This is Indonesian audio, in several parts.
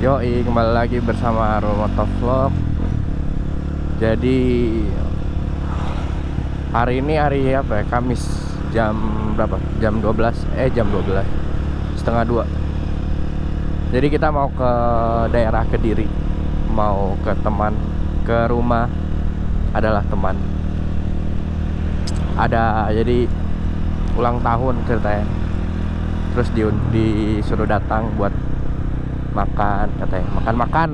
Yoi, kembali lagi bersama Motovlog. Jadi hari ini hari apa ya? Kamis, jam berapa? Jam 12. Jam 12. Setengah 2. Jadi kita mau ke daerah Kediri. Mau ke teman, ke rumah adalah teman. Jadi ulang tahun ceritanya. Terus disuruh datang buat makan, katanya makan.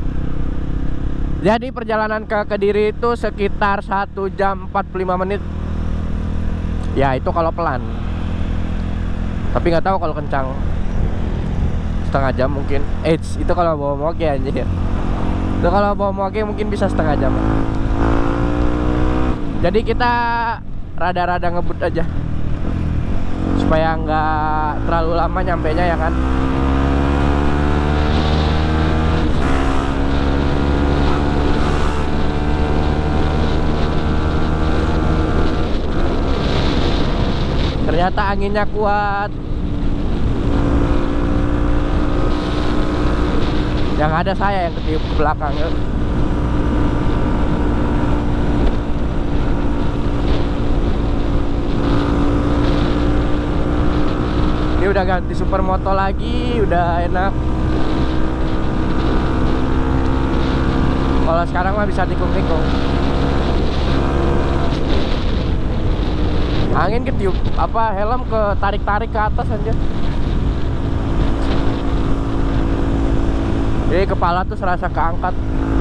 Jadi perjalanan ke Kediri itu sekitar 1 jam 45 menit. Ya itu kalau pelan. Tapi nggak tahu kalau kencang setengah jam mungkin. Itu kalau bawa moge anjir. Itu kalau bawa moge mungkin bisa setengah jam. Jadi kita rada-rada ngebut aja supaya nggak terlalu lama nyampenya ya kan. Ternyata anginnya kuat. Yang ada saya yang ketiup ke belakang ya. Ini udah ganti supermoto lagi, udah enak. Kalau sekarang mah bisa tikung-tikung. Angin ketiup, helm ke tarik-tarik ke atas aja. Jadi kepala tuh serasa keangkat.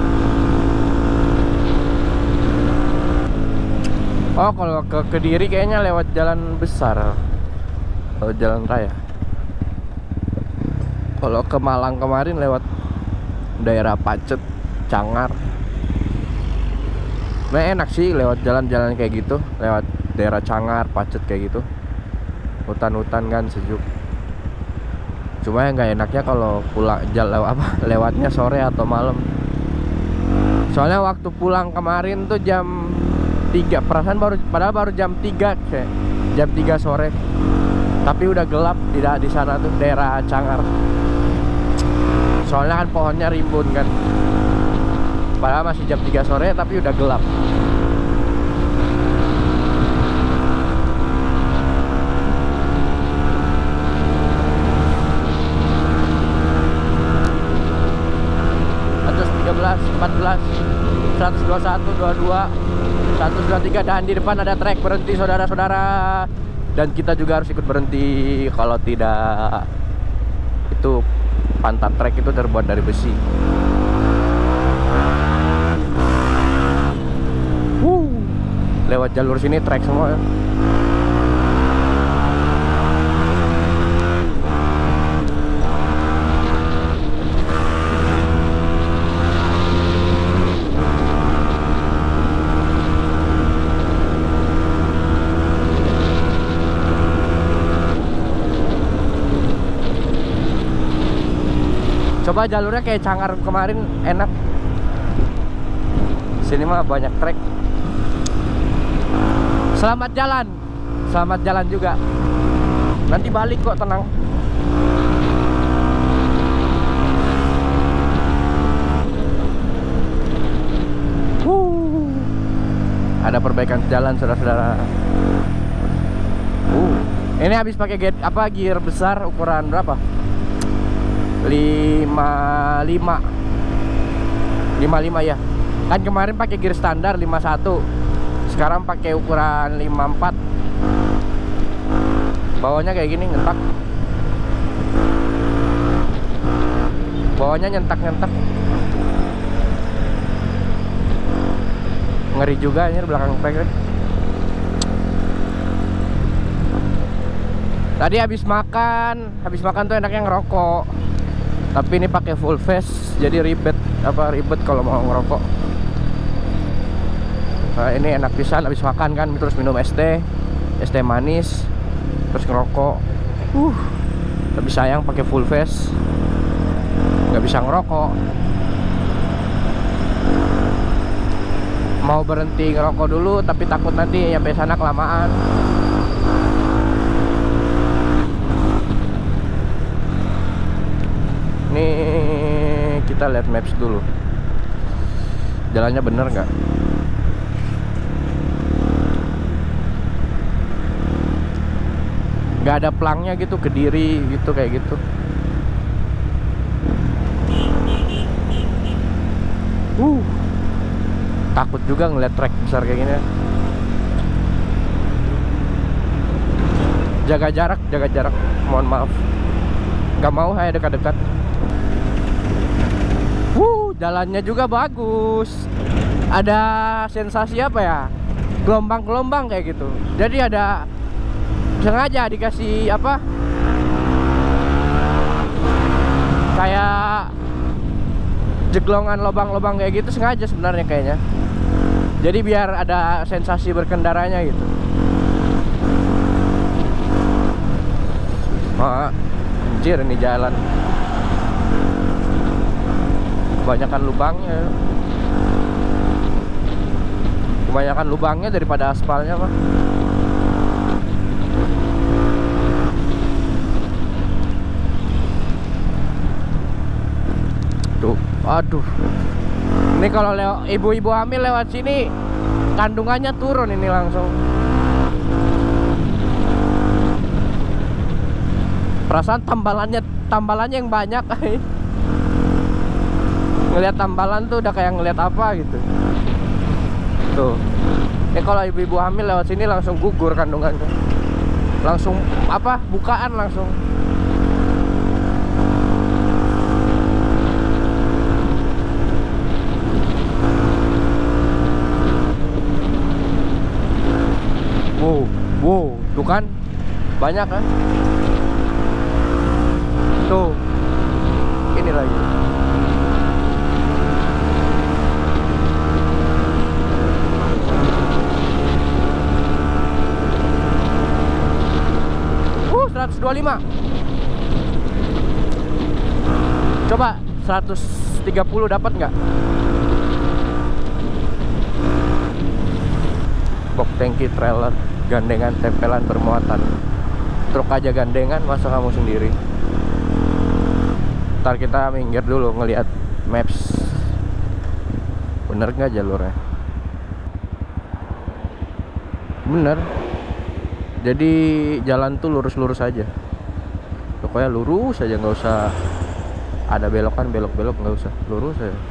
Oh, kalau ke Kediri kayaknya lewat jalan besar, atau jalan raya. Kalau ke Malang kemarin lewat daerah Pacet, Cangar. Nah, enak sih lewat jalan-jalan kayak gitu, lewat daerah Cangar, Pacet kayak gitu. Hutan-hutan kan sejuk. Cuma yang nggak enaknya kalau pulang lewatnya sore atau malam. Soalnya waktu pulang kemarin tuh jam 3, padahal baru jam 3 kayak. Jam 3 sore. Tapi udah gelap di sana tuh daerah Cangar. Soalnya kan pohonnya rimbun kan. Padahal masih jam 3 sore tapi udah gelap. Belas, 121, 22, 123, dan di depan ada trek berhenti saudara-saudara. Dan kita juga harus ikut berhenti, kalau tidak itu pantat trek itu terbuat dari besi. Lewat jalur sini trek semua. Coba jalurnya kayak Cangar kemarin, enak. Sini mah banyak trek. Selamat jalan juga. Nanti balik kok, tenang. Ada perbaikan jalan saudara-saudara. Ini habis pakai gear besar ukuran berapa? 55 ya. Kan kemarin pakai gear standar 51. Sekarang pakai ukuran 54. Bawahnya kayak gini, nyentak. Bawahnya nyentak-nyentak. Ngeri juga ini belakang trek. Tadi habis makan tuh enaknya ngerokok. Tapi ini pakai full face, jadi ribet kalau mau ngerokok. Nah, ini enak pisan habis makan kan, terus minum es teh manis, terus ngerokok. Tapi sayang pakai full face, nggak bisa ngerokok. Mau berhenti ngerokok dulu, tapi takut nanti nyampe sana kelamaan. Nih kita lihat maps dulu, jalannya bener nggak. Nggak ada pelangnya gitu, Kediri gitu, kayak gitu. Takut juga ngeliat trek besar kayak gini. Jaga jarak, mohon maaf. Nggak mau saya dekat-dekat. Jalannya juga bagus. Ada sensasi apa ya? Gelombang-gelombang kayak gitu. Jadi ada sengaja dikasih apa? Kayak jeglongan lubang-lubang kayak gitu sengaja sebenarnya kayaknya. Jadi biar ada sensasi berkendaranya gitu. Anjir ini jalan. Kebanyakan lubangnya. Kebanyakan lubangnya daripada aspalnya, Pak. Tuh, aduh. Ini kalau ibu-ibu hamil lewat sini, kandungannya turun ini langsung. Perasaan tambalannya yang banyak. Ngelihat tambalan tuh udah kayak ngelihat apa gitu. Tuh. Ini kalau ibu-ibu hamil lewat sini langsung gugur kandungannya. Langsung apa? Bukaan langsung. Wow, tuh kan banyak kan? Tuh, ini lagi. $125. Coba 130 dapat nggak? Box tangki trailer gandengan tempelan bermuatan. Truk aja gandengan, masa kamu sendiri? Ntar kita minggir dulu ngelihat maps. Bener nggak jalurnya? Bener. Jadi jalan tuh lurus-lurus aja. Pokoknya lurus aja, nggak usah ada belokan, belok-belok, nggak usah, lurus aja.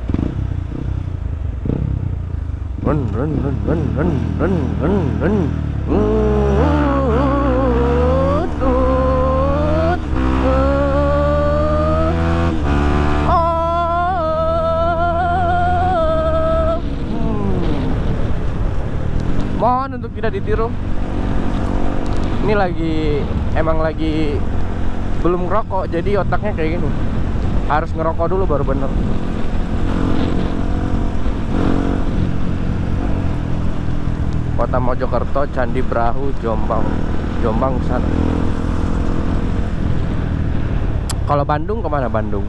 Mohon untuk tidak ditiru. Ini emang lagi belum ngerokok, jadi otaknya kayak gini. Harus ngerokok dulu baru bener. Kota Mojokerto, Candi Brahu, Jombang sana. Kalau Bandung kemana Bandung?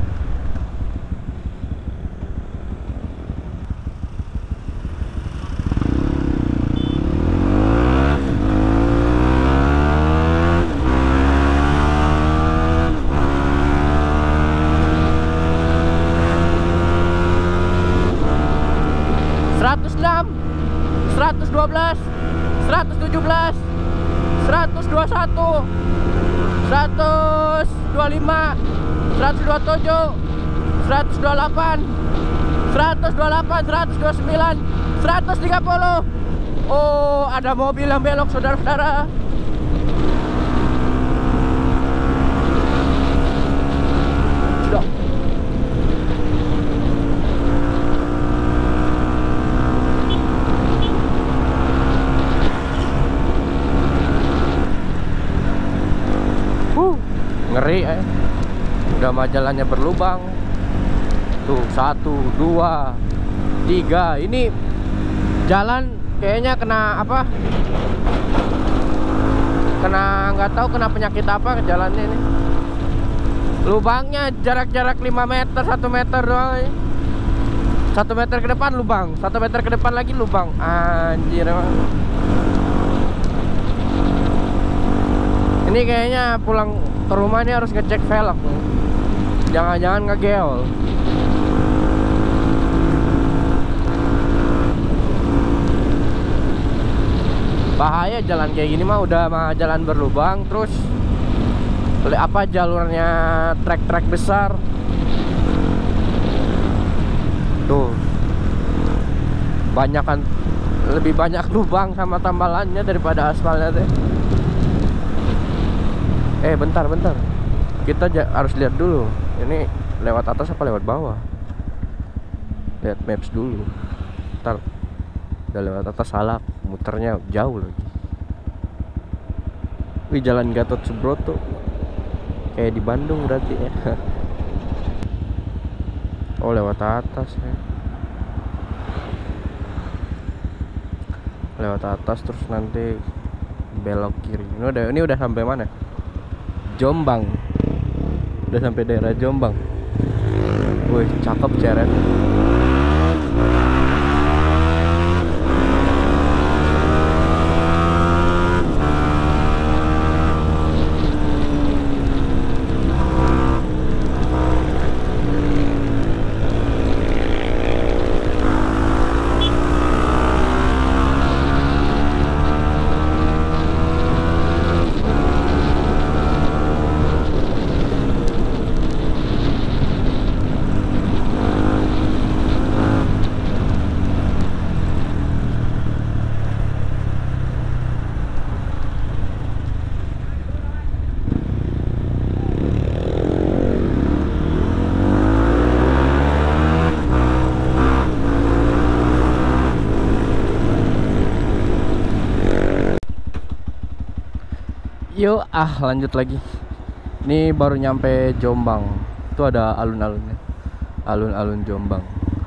Oh, ada mobil yang belok, saudara-saudara. Sudah. Ngeri udah majalannya berlubang. Tuh 1, 2, 3. Ini jalan kayaknya kena apa? Nggak tahu kena penyakit apa ke jalannya ini. Lubangnya jarak-jarak 5 meter, 1 meter doang. 1 meter ke depan lubang, 1 meter ke depan lagi lubang. Anjir emang. Ini kayaknya pulang ke rumah ini harus ngecek velg. Jangan-jangan ngegeol. Bahaya jalan kayak gini mah, udah mah jalan berlubang, terus apa jalurnya trek-trek besar. Tuh, banyak kan, lebih banyak lubang sama tambalannya daripada aspalnya teh. Bentar, kita harus lihat dulu, ini lewat atas apa lewat bawah. Lihat maps dulu. Ntar udah lewat atas salah, muternya jauh lagi. Wih, jalan Gatot Subroto kayak di Bandung berarti ya. Oh, lewat atas ya. Lewat atas terus nanti belok kiri. Ini udah sampai mana? Jombang. Udah sampai daerah Jombang. Wih, cakep ceret. Yuk, lanjut lagi. Ini baru nyampe Jombang. Itu ada alun-alunnya. Alun-alun Jombang.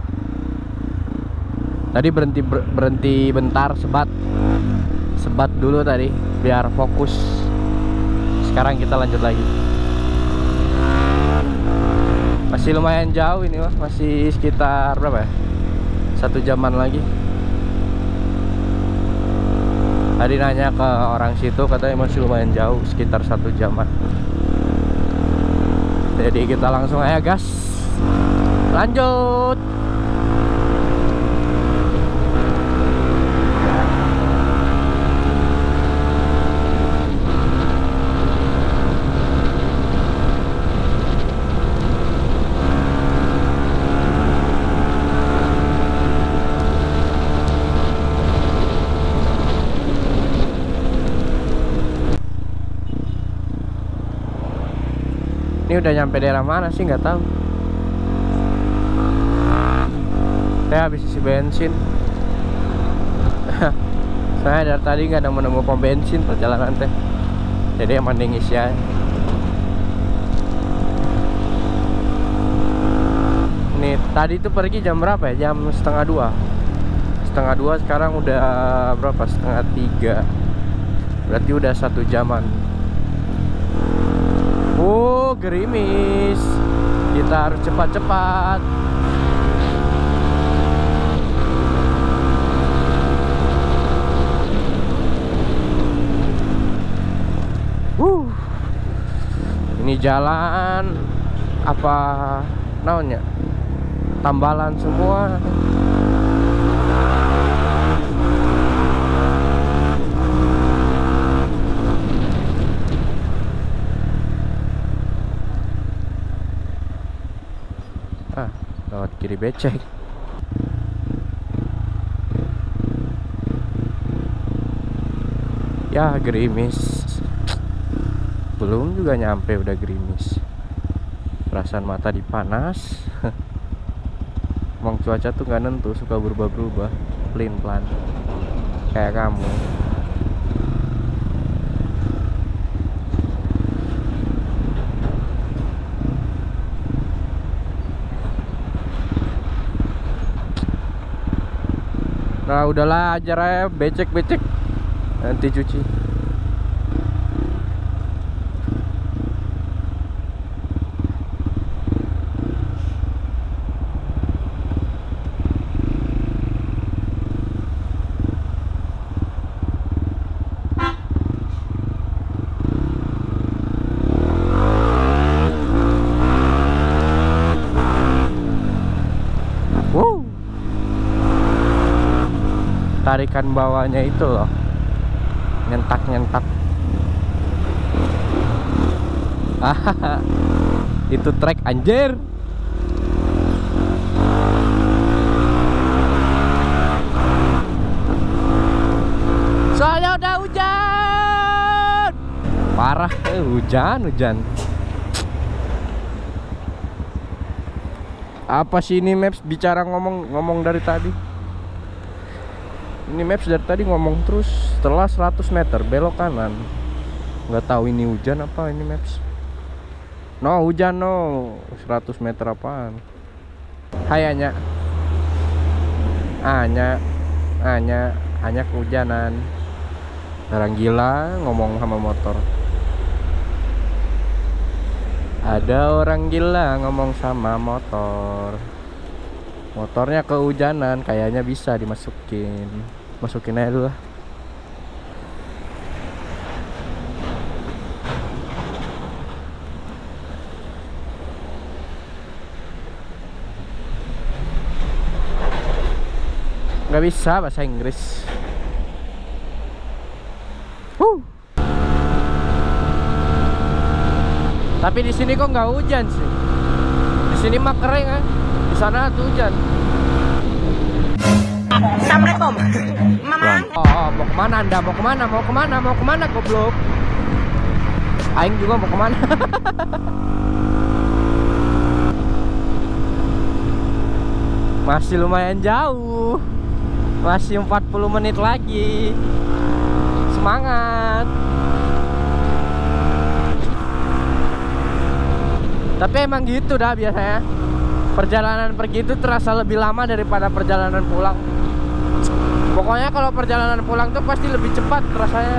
Tadi berhenti bentar, sebat dulu tadi biar fokus. Sekarang kita lanjut lagi. Masih lumayan jauh ini, masih sekitar berapa ya? 1 jaman lagi. Tadi nanya ke orang situ, katanya masih lumayan jauh, sekitar 1 jaman. Jadi kita langsung aja gas, lanjut. Ini udah nyampe daerah mana sih, nggak tahu. Saya habis isi bensin. Saya dari tadi nggak ada menemu pom bensin perjalanan teh. Jadi yang mending isi aja. Nih tadi tuh pergi jam berapa ya? Jam setengah 2. Setengah 2, sekarang udah berapa? Setengah 3. Berarti udah 1 jaman. Oh, gerimis. Kita harus cepat-cepat. Ini jalan apa namanya? Tambalan semua. Lewat kiri becek. Ya, gerimis. Belum juga nyampe udah gerimis. Perasaan mata dipanas. Emang cuaca tuh gak nentu, suka berubah-berubah, pelin-pelan. Kayak kamu. Nah, udahlah, ajar aja, becek-becek. Nanti cuci. Tarikan bawahnya itu loh, nyentak. Itu trek anjir. Soalnya udah hujan. Parah, hujan. Apa sih ini Maps bicara ngomong dari tadi? Ini Maps dari tadi ngomong terus. Setelah 100 meter belok kanan. Nggak tahu ini hujan apa ini Maps. No, hujan no. 100 meter apaan? Hai Anya. Anya kehujanan. Orang gila ngomong sama motor. Ada orang gila ngomong sama motor. Motornya kehujanan, kayaknya bisa dimasukin. Masukin aja dulu lah. Nggak bisa bahasa Inggris. Tapi di sini kok nggak hujan sih? Di sini mah kering kan? Di sana tuh hujan. Assalamualaikum. Mama. Oh, mau kemana Anda? Mau kemana goblok? Aing juga mau kemana? Masih lumayan jauh. Masih 40 menit lagi. Semangat. Tapi emang gitu dah biasanya. Perjalanan pergi itu terasa lebih lama daripada perjalanan pulang. Pokoknya kalau perjalanan pulang tuh pasti lebih cepat rasanya.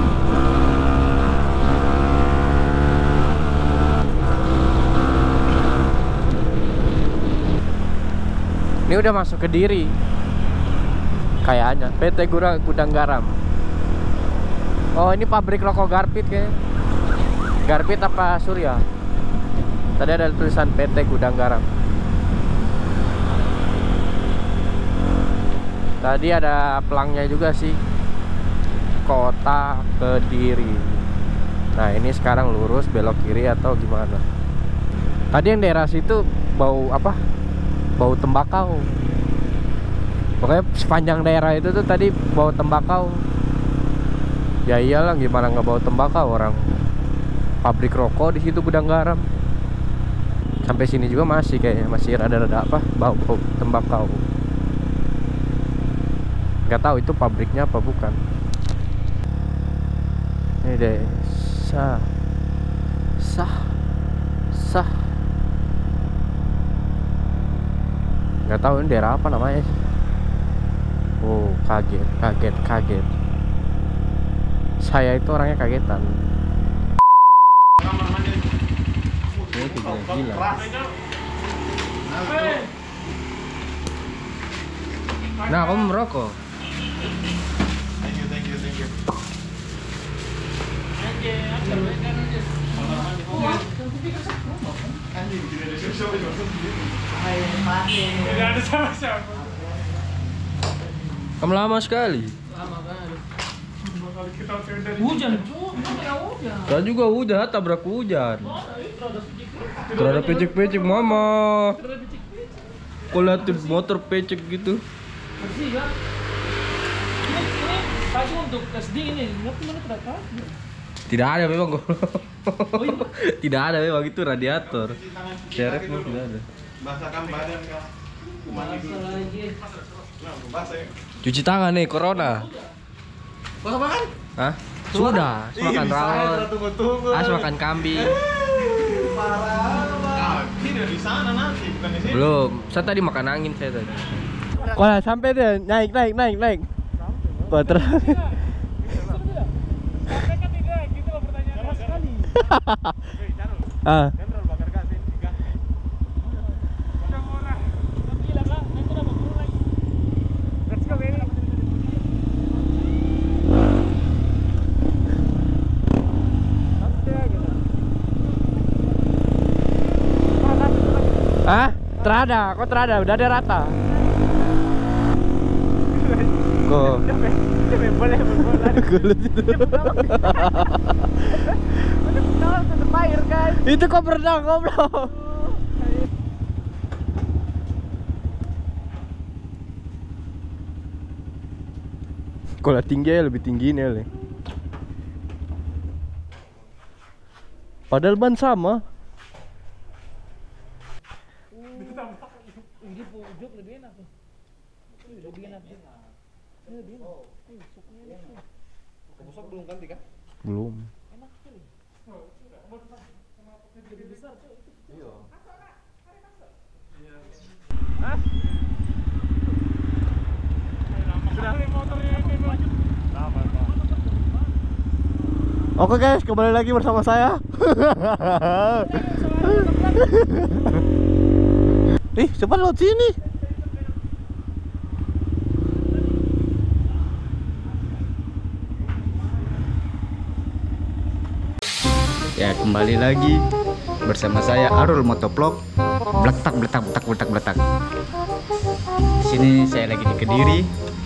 Ini udah masuk ke Kediri kayaknya. PT Gudang Garam. Oh, ini pabrik rokok Garpit kayaknya. Garpit apa Surya? Tadi ada tulisan PT Gudang Garam. Tadi ada pelangnya juga sih. Kota Kediri. Nah, ini sekarang lurus belok kiri atau gimana? Tadi yang daerah situ bau apa? Bau tembakau. Pokoknya sepanjang daerah itu tuh tadi bau tembakau. Ya iyalah, gimana nggak bau tembakau, orang pabrik rokok di situ Gudang Garam. Sampai sini juga masih kayaknya masih rada-rada apa bau tembakau. Nggak tahu itu pabriknya apa bukan. Ini deh sah. Nggak tahu ini daerah apa namanya sih. Oh, kaget. Saya itu orangnya kagetan. Gila. Nah, kamu merokok. Thank you. Kamu lama sekali. Hujan. Saya juga udah tabrak hujan. Terada pecek-pecek mama. Kok lihat motor pecek gitu. Bersih ya. Ini pakai untuk SD ini. Nggak mana terdapat. Tidak ada memang. Tidak ada memang, itu radiator. Cerek mah tidak ada. Basahkan badan kau. Mandi dulu. Basah ya. Cuci tangan nih, corona. Basah makan? Hah? Sudah, makan rawon. Tunggu. Makan kambing. Parah. Tidak di sana nanti, bukan di sini. Belum, saya tadi makan angin saya tadi. Wah, sampai deh, naik. Kok terus? Sampai kan tidak, gitu loh pertanyaan sekali. Ah. Hah? Terada, kok terada? Udah ada rata. Kok Boleh berbola. kulit itu. Tolong tutup air kan. Itu kok berenang goblok. Kalau tinggi ya lebih tinggi nih, Le. Padahal ban sama. Ini pojok lebih enak tuh. Lebih enak. Lebih enak. Suknya enak. Busuk belum ganti kan? Belum. Enak sekali. Jadi besar tuh. Iya. Oke guys, kembali lagi bersama saya. Ih, cepat lewat sini. Ya, kembali lagi bersama saya Arul Motovlog. Bletak bletak bletak bletak bletak. Di sini saya lagi di Kediri.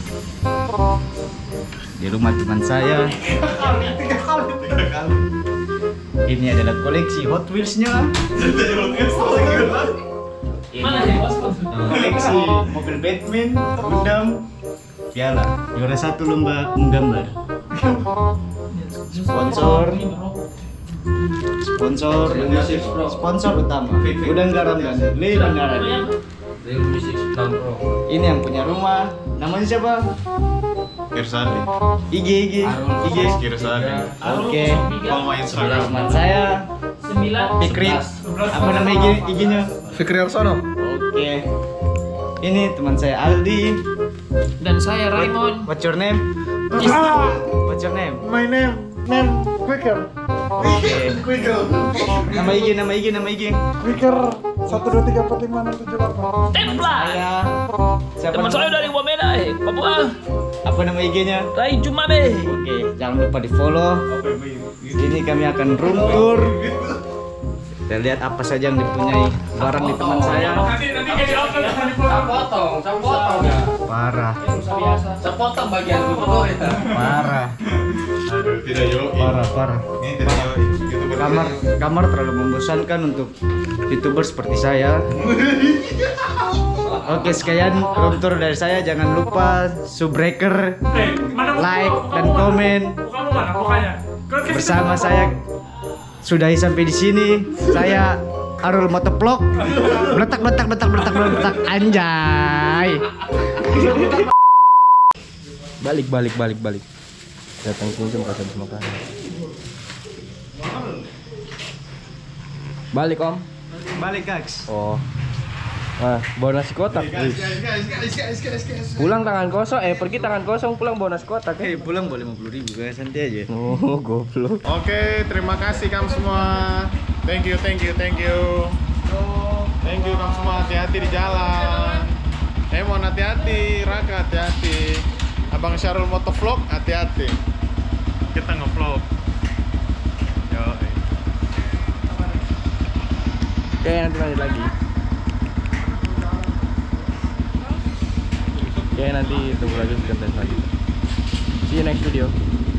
Di rumah teman saya. Ini adalah koleksi Hot Wheels-nya. Mana sih bos? Koleksi mobil Batman, Gundam, piala. Juara 1 lomba menggambar. Sponsor utama Gudang Garam dan Lelang Garam. Ini yang punya rumah, namanya siapa? Kirsali. IG. Kirsali. Oke. Mama Instagram. Teman saya 9. Fikri. Apa nama IG-nya? Fikri Arsono. Oke. Ini teman saya Aldi. Dan saya Raymond. What's your name? What's your name? My name Quicker. Oke. Nama IG. Quicker 1234567. Templar. Siapa Teman nama- saya dari Wamena, Papua. Apa nama IG-nya? Rai Jumabe. Oke, jangan lupa di follow. Ini kami akan room tour. Kita lihat apa saja yang dipunyai barang di teman saya. Sapotong ya. Parah, Sapotong bagian dulu ya. parah, Aduh, tidak yuk. parah. Ini tidak yuk. Kamar terlalu membosankan untuk YouTuber seperti saya. Oke, sekian room tour dari saya. Jangan lupa subbreaker, like dan komen. Bersama saya sudahi sampai di sini. Saya Arul Motovlog. Bletak anjay. Balik. Datang sini cuma kasih habis makan. Balik Om. Balik, Kaks. Oh. Nah, bawa nasi kotak. Wih. Guys. Pulang tangan kosong, pergi tangan kosong, pulang bawa nasi kotak. Pulang boleh 50.000 guys, santai aja. Oh, goblok. Oke, terima kasih kamu semua. Thank you. Thank you kamu semua, hati-hati di jalan. Emon hati-hati, Raka hati-hati. Abang Syarul Motovlog hati-hati. Kita nge-vlog. Yo. Oke, nanti lanjut lagi. Oke, nanti tunggu lagi konten selanjutnya. See you next video.